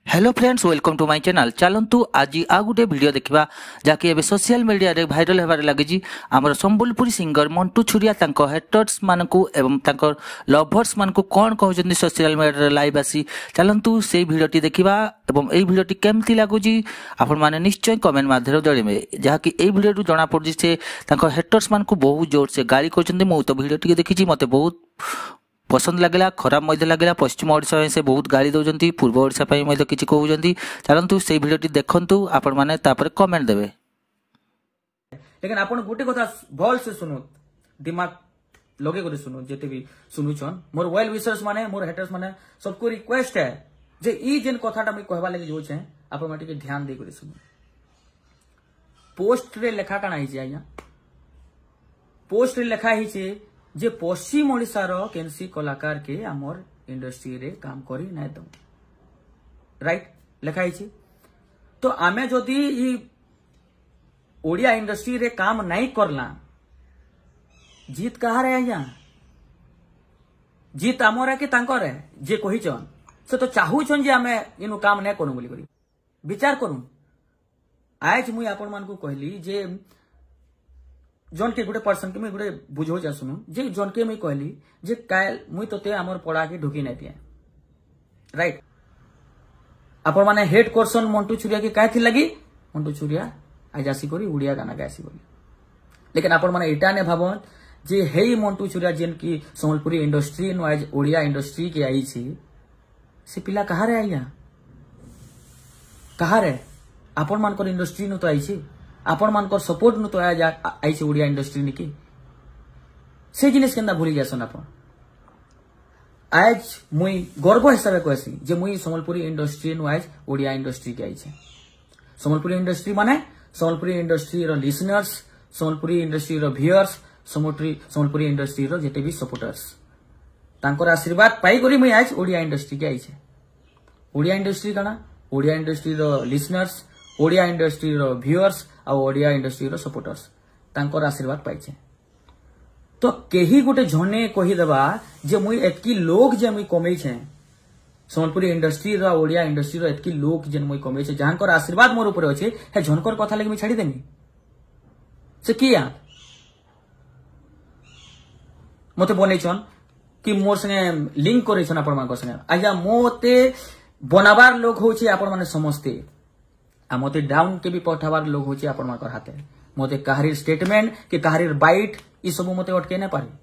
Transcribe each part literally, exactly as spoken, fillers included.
Hello friends, welcome to my channel. चलतु आज आ गोटे वीडियो देखा जहाँकि एवं सोशल मीडिया रे भाइराल होबार लगी। आमर संबलपुरी सिंगर मंटू छुरिया हेटर्स मानकू एवं लभर्स मानकू कौन कहते सोशल मीडिया लाइव आसी। चलतु से भिडटी देखा एवं यही भिडटी केमती लगुच आपण मैंने निश्चय कमेंट माध्यम जनइबे। जहाँकि यही भिडियो जना पड़ी से हेटर्स मानकू बहुत जोर से गाड़ी कर मु तो भिडियो टी देखी मत बहुत पसंद लगला, खराब मध्य लगला। पश्चिम ओडिशा से बहुत गाड़ी दौरान पूर्व ओडिशा किसी कहते। चलतु से भिडियो देखु आपण मैंने कमेंट देवे। लेकिन आपण गोटे कथा भल से सुनो, दिमाग लगे कर सुनो, जेते भी सुनुछन मोर वेल विशर्स माने मोर हेटर्स माने सबको रिक्वेस्ट है जे ई जेन कथाटा मैं कहबा लागि जोछे आपण माटे के ध्यान दे कर सुनो। पोस्ट रे लेखा काना हिचे आया, पोस्ट रे लेखा हिचे जे पश्चिम ओडिशा रो केनसी कलाकार के आमर इंडस्ट्री रे काम करी नै दम, राइट लेखा हिचे। तो आमे जदी ई ओडिया इंडस्ट्री रे काम नहीं करला, जीत कहा रे आया? जीत आमर के तांकर है जे कहिचन से तो चाहूछन जे आमे इनु काम नै करू बोली करी विचार करू। आज मुई आपण मान को कहली जे जन के गुटे पर्सन के मैं गुटे बुझो जा सुनु जे जन के मैं कहली जे काल मुई तोते आमर पड़ा के ढुकी नै दिए, राइट। आपण माने हेड करसन मंटू छुरिया के काहे थी लगी मंटू छुरिया आज आसी करी उड़िया गाना गासी बोली। लेकिन आपण माने एटा ने भाबन जे हेई मंटू छुरिया जेन की संबलपुरी इंडस्ट्री नो आज ओडिया इंडस्ट्री के आई छी, से पिला कहा रे आइया कहा रे? आपण मानकर इंडस्ट्री नो तो आई छी, आपण मानकर सपोर्ट नु तो आज आई छी ओडिया इंडस्ट्री निकी। से जिनिस केंदा भूली जासन आपण। आज मुई गर्व हिसाब से कहसी जे मुई संबलपुरी इंडस्ट्री नु आज ओडिया इंडस्ट्री के आई छी। संबलपुरी इंडस्ट्री माने संबलपुरी इंडस्ट्री रो लिसनर्स, संबलपुरी इंडस्ट्री रो व्यूअर्स, संबलपुरी संबलपुरी इंडस्ट्री रो जेते भी सपोर्टर्स, तांकर आशीर्वाद पाई करी मुई आज ओडिया इंडस्ट्री के आई छी। ओडिया इंडस्ट्री काना? ओडिया इंडस्ट्री रो लिसनर्स, ओडिया इंडस्ट्री रो व्यूअर्स आ ओडिया इंडस्ट्री रो सपोर्टर्स तांकर आशीर्वाद पाई छे। तो केही गुटे झने कहि देबा जे मुई एतकी लोग जे मुई कमै छे, संबलपुरी इंडस्ट्री रो ओडिया इंडस्ट्री रो एतकी लोग जेन मुई कमै छे, जहांकर आशीर्वाद मोर ऊपर अछि, हे झनकर कथा लागि मुई छाडी देमी से किया मते बनै छन कि मोर संगे लिंक करै छन आपण मानकर संगे। आजा मोते बनाबार लोग होछि आपण माने समझते, आ मते डाउन के भी पठाबार लोग होछि आपण मानकर हाथे। मते काहरी स्टेटमेंट के काहरी बाइट ई सब मते अटके नै पारी।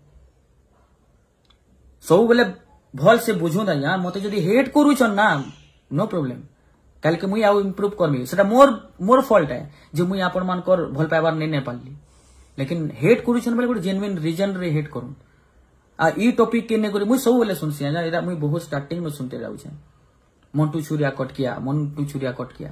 सब बेले भल से बुझू दैया मते जदी हेट करू छन ना, नो प्रॉब्लम, काल के मुई आउ इंप्रूव करमी। सेटा मोर मोर फॉल्ट है जे मुई आपण मानकर भल पाइबार नै नै पारली। लेकिन हेट करू छन बेले जेन्युइन रीजन रे हेट करू। आ ई टॉपिक के नै करी मुई सब बेले सुनसी आ एरा मुई बहुत स्टार्टिंग में सुनते जाउ छे, मंटू छुरिया कटकिया मंटू छुरिया कटकिया।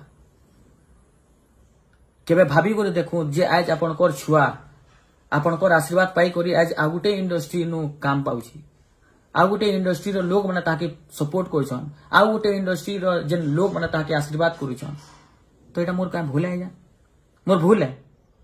केबे भाभी को देखो जे आज आपनकर छुआ आपनकर आशीर्वाद पाई करी आज आ गुटे इंडस्ट्री नु काम पाउछि, आ गुटे इंडस्ट्री रो लोग माने ताके सपोर्ट करछन, आ गुटे इंडस्ट्री रो जेन लोग माने ताके आशीर्वाद करूछन। तो एटा मोर का भूल है? मोर भूल है?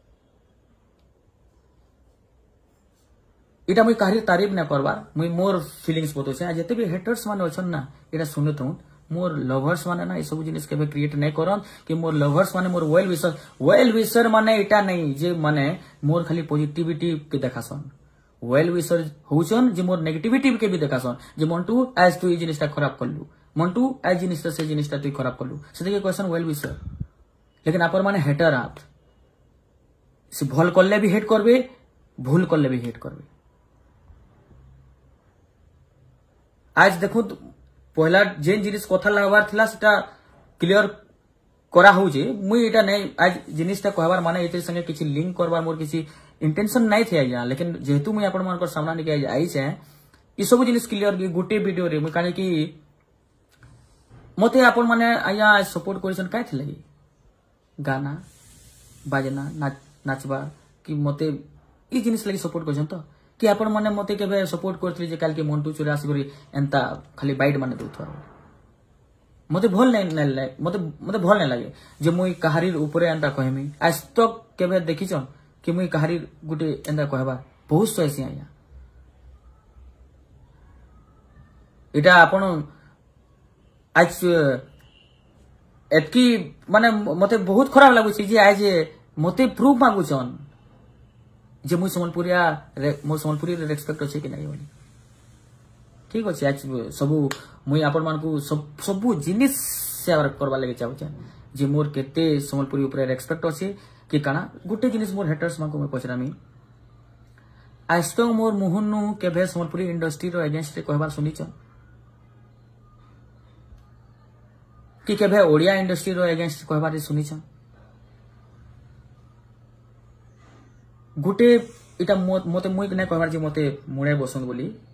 एटा मुई काहरी तारीफ न करबार, मुई मोर फीलिंग्स बतो छे। जेते भी हेटर्स माने अछन ना, एटा सुनत मोर लवर्स माने ना ई सब जिनिस केबे क्रिएट नै करन कि मोर लवर्स माने more well wisher well wisher माने एटा नै जे माने मोर खाली पॉजिटिविटी के देखासन। वेल विशर होउछन जे मोर नेगेटिविटी के भी देखासन जे मंटू आज तू ई जिनिसटा खराब करलु, मंटू आज जिनिसटा से जिनिसटा तू खराब करलु, से के क्वेश्चन वेल विशर। लेकिन आपर माने हेटर आप से भल करले भी हेट करबे, भूल करले भी हेट करबे। आज देखो पहला जेन जिनिस कथा लागबार थिला सेटा क्लियर करा हो जे मुई एटा नै आज जिनिसटा कहबार माने एते संगे किछि लिंक करबार मोर किछि इंटेंशन नै थे आइया। लेकिन जेहेतु मुई आपण मानकर सामना निके आई छे ई सब जिनिस क्लियर कि गुटे वीडियो रे मुई काने कि मते आपण माने आइया सपोर्ट करिसन काय थे लगी गाना बाजना नाच नाचबा कि मते ई जिनिस लगी सपोर्ट करिसन। तो कि आपण माने मते केबे सपोर्ट करथि जे काल के मंटू छुरिया आसी करी एंता खाली बाइट माने दउथर मते भल नै नै मते मते भल नै लागे जे मुई काहारी ऊपर एंता कहमी। आज तक केबे देखिछन कि मुई काहारी गुटे एंता कहबा बहुत सैसी आया। एटा आपण आज एतकी माने मते बहुत खराब लागुछि जे आज मते प्रूफ मागुछन जे मुई संबलपुरिया मो संबलपुरी रे रेस्पेक्ट अछि कि नाही बोली ठीक अछि आज सबु मुई आपन मान को सब सबु जिनिस शेयर करबा लागि चाहू छ जे मोर केते संबलपुरी ऊपर रेस्पेक्ट अछि कि काना गुटे जिनिस मोर हेटर्स मान को मैं पचरामी आज तो मोर मुहन्नु केबे संबलपुरी इंडस्ट्री रो अगेंस्ट रे कहबार सुनी छ कि केबे ओडिया इंडस्ट्री रो अगेंस्ट कहबार सुनी छ गुटे इटा मते मुई नै कहबार जे मते मुणे बसंत बोली